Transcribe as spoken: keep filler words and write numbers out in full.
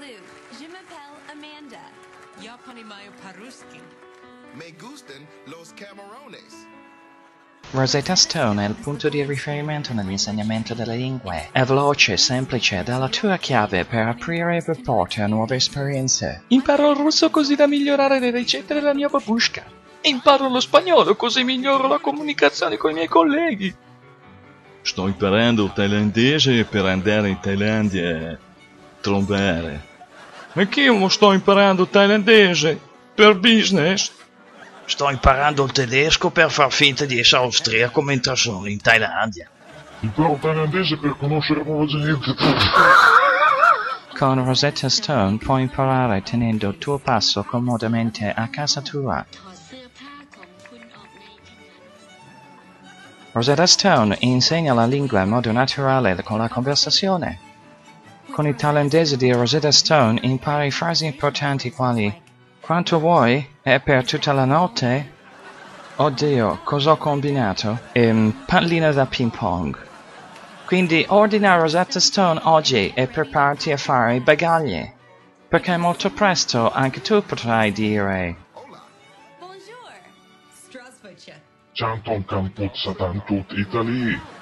Bonjour, je m'appelle Amanda. Я понимаю по-русски. Me gustan los camarones. Rosetta Stone è il punto di riferimento nell'insegnamento delle lingue. È veloce, semplice, dà la tua chiave per aprire le porte a nuove esperienze. Imparo il russo così da migliorare le ricette della mia babushka. Imparo lo spagnolo così miglioro la comunicazione con i miei colleghi. Sto imparando il thailandese per andare in Thailandia e trombare. Anch'io sto imparando thailandese per business. Sto imparando il tedesco per far finta di essere austriaco mentre sono in Thailandia. Imparo thailandese per conoscere nuova gente. Con Rosetta Stone puoi imparare tenendo il tuo passo comodamente a casa tua. Rosetta Stone insegna la lingua in modo naturale con la conversazione. Con il thailandese di Rosetta Stone impari frasi importanti quali quanto vuoi? È per tutta la notte? Oddio, cosa ho combinato? Ehm, pallina da ping pong. Quindi ordina Rosetta Stone oggi e preparati a fare i bagagli. Perché molto presto anche tu potrai dire Bonjour, Strasbourg. Chanton campuzza tantut Italy.